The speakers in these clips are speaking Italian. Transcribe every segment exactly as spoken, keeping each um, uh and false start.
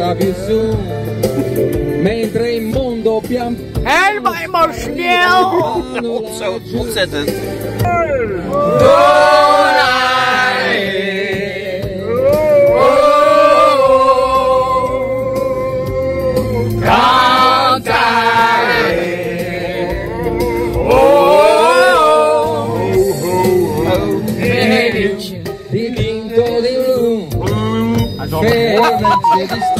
ancora più su, mentre il mondo pian Help, I'm still. So, one sentence. dipinto di blu, fermamente distante.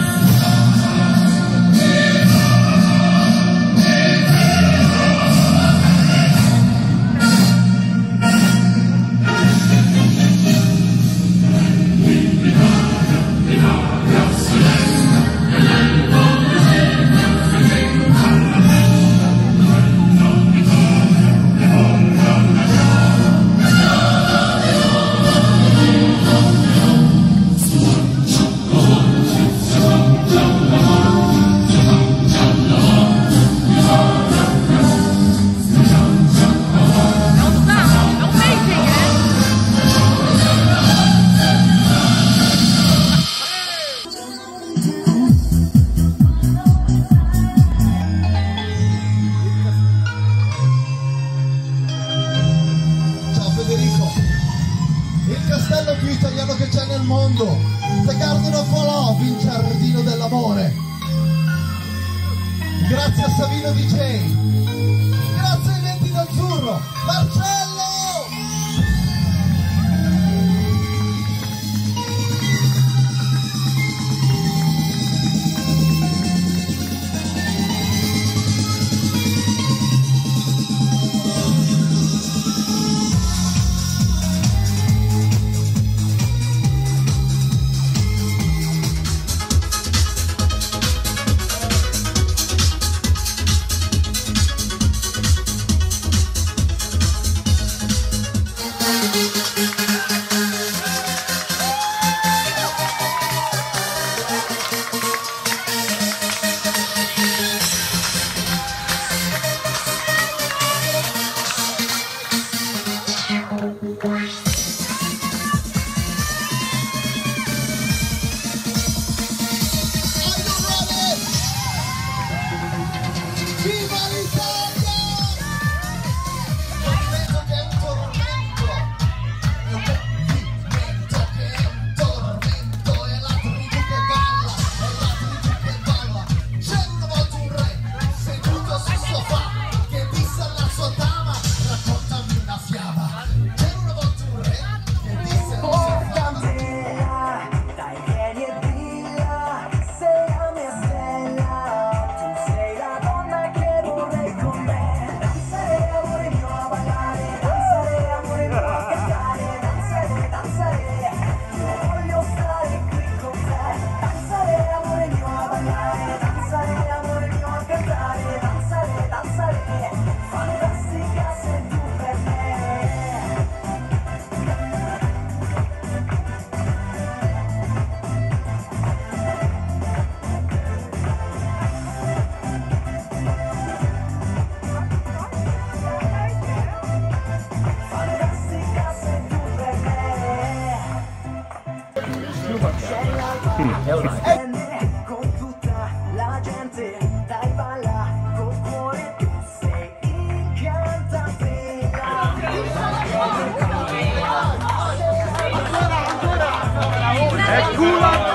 Il castello più italiano che c'è nel mondo, The Garden of Love, il giardino dell'amore. Grazie a Savino D J, grazie ai Venti d'Azzurro, Marcello! Viva l'Italia! Tormento che è un tormento, è un movimento che è un tormento, è la tribù che balla, è la tribù che balla. C'era una volta un re seduto sul sofà che disse alla sua dama: raccontami una fiaba. C'era una volta un re che disse alla sua dama: dai vieni e dilla, sei la mia stella, tu sei la donna che vorrei con me. Danzare amore mio a ballare, danzare amore mio a cantare, danzare, danzare, io voglio stare qui con te. Danzare amore mio a ballare, danzare amore mio a cantare, danzare, danzare, fantastica sei tu per me. Fantastica sei tu per me. Con tutta la gente, dai balla, col cuore tu sei incantante. È culo.